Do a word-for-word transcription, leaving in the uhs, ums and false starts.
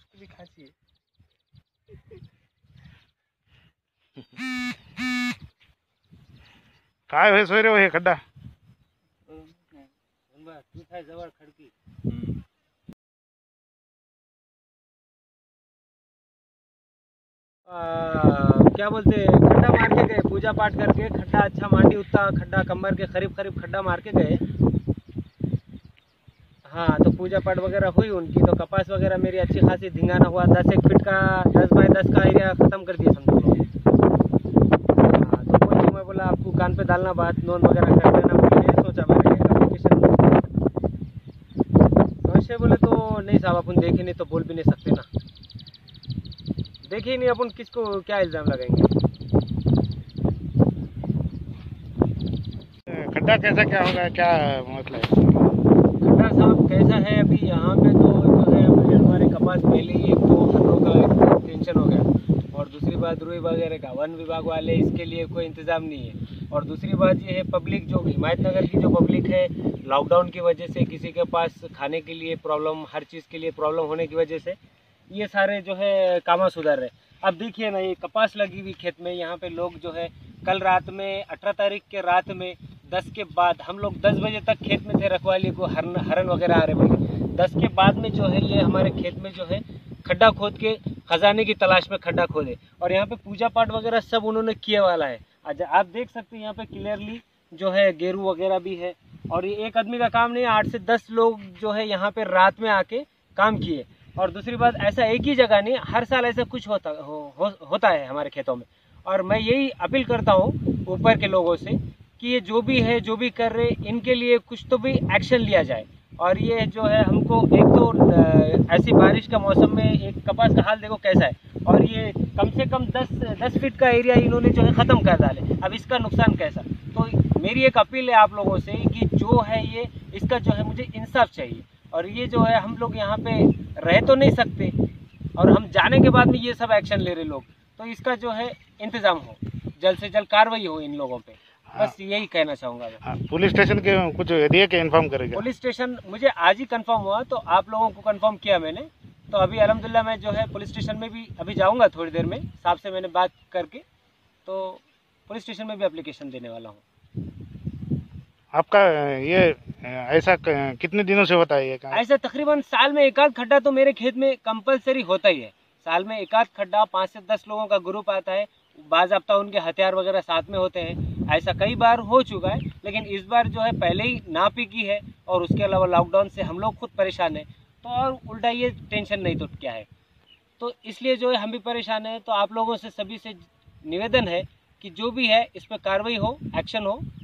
उसको भी खांसी है। काय होय सोय रे हो हे खड्डा तू थाय जवळ खडकी आ, क्या बोलते हैं, खड्डा मार के गए पूजा पाठ करके, खड्डा अच्छा मांडी उतना खड्डा कमर के करीब करीब खड्डा मार के गए। हाँ तो पूजा पाठ वगैरह हुई उनकी, तो कपास वगैरह मेरी अच्छी खासी धिंगाना हुआ, दस एक फीट का दस बाई दस का एरिया ख़त्म कर दिया समझो लोग। हाँ तो कोई मैं बोला आपको कान पे डालना बात नोन वगैरह कर लेना, मुझे सोचा मैंने एप्लीकेशन समस्या बोले तो नहीं साहब अपन देखे नहीं तो बोल भी नहीं सकते ना, देखिए नहीं अपन किसको क्या इल्ज़ाम लगाएंगे। खड्डा कैसा क्या होगा, क्या मतलब है खड्डा साहब कैसा है अभी यहाँ पे तो जो है अभी हमारे कपास पहले ही एक तो खड्डों का एक टेंशन हो गया, और दूसरी बात रुई वगैरह का वन विभाग वाले इसके लिए कोई इंतज़ाम नहीं है, और दूसरी बात ये है पब्लिक जो हिमायतनगर की जो पब्लिक है लॉकडाउन की वजह से किसी के पास खाने के लिए प्रॉब्लम, हर चीज़ के लिए प्रॉब्लम होने की वजह से ये सारे जो है काम सुधार रहे। अब देखिए ना ये कपास लगी हुई खेत में, यहाँ पे लोग जो है कल रात में अठारह तारीख के रात में दस के बाद हम लोग दस बजे तक खेत में थे, रखवाली को हरन हरन वगैरह आ रहे बोले, दस के बाद में जो है ये हमारे खेत में जो है खड्डा खोद के खजाने की तलाश में खड्डा खोदे, और यहाँ पे पूजा पाठ वगैरह सब उन्होंने किया वाला है। आज आप देख सकते हैं यहाँ पे क्लियरली जो है गेरू वगैरह भी है, और ये एक आदमी का काम नहीं है, आठ से दस लोग जो है यहाँ पे रात में आके काम किए। और दूसरी बात ऐसा एक ही जगह नहीं, हर साल ऐसा कुछ होता हो, हो, होता है हमारे खेतों में, और मैं यही अपील करता हूँ ऊपर के लोगों से कि ये जो भी है जो भी कर रहे इनके लिए कुछ तो भी एक्शन लिया जाए। और ये जो है हमको एक तो ऐसी बारिश का मौसम में एक कपास का हाल देखो कैसा है, और ये कम से कम दस दस फीट का एरिया इन्होंने जो है ख़त्म कर डाले, अब इसका नुकसान कैसा। तो मेरी एक अपील है आप लोगों से कि जो है ये इसका जो है मुझे इंसाफ चाहिए, और ये जो है हम लोग यहाँ पे रह तो नहीं सकते, और हम जाने के बाद में ये सब एक्शन ले रहे लोग, तो इसका जो है इंतज़ाम हो, जल्द से जल्द कार्रवाई हो इन लोगों पे, बस यही कहना चाहूँगा मैं। पुलिस स्टेशन के कुछ दिए के इन्फॉर्म करेगा? पुलिस स्टेशन मुझे आज ही कंफर्म हुआ, तो आप लोगों को कंफर्म किया मैंने, तो अभी अल्हम्दुलिल्लाह मैं जो है पुलिस स्टेशन में भी अभी जाऊँगा थोड़ी देर में, साहब से मैंने बात करके तो पुलिस स्टेशन में भी एप्लीकेशन देने वाला हूँ। आपका ये ऐसा कितने दिनों से होता है ये काम? ऐसा तकरीबन साल में एक आध खड्डा तो मेरे खेत में कंपलसरी होता ही है, साल में एक आध खड्डा, पाँच से दस लोगों का ग्रुप आता है, बाज़ाब्ता उनके हथियार वगैरह साथ में होते हैं, ऐसा कई बार हो चुका है। लेकिन इस बार जो है पहले ही नापी की है, और उसके अलावा लॉकडाउन से हम लोग खुद परेशान हैं, तो और उल्टा ये टेंशन नहीं तो क्या है, तो इसलिए जो है हम भी परेशान हैं। तो आप लोगों से सभी से निवेदन है कि जो भी है इस पर कार्रवाई हो, एक्शन हो,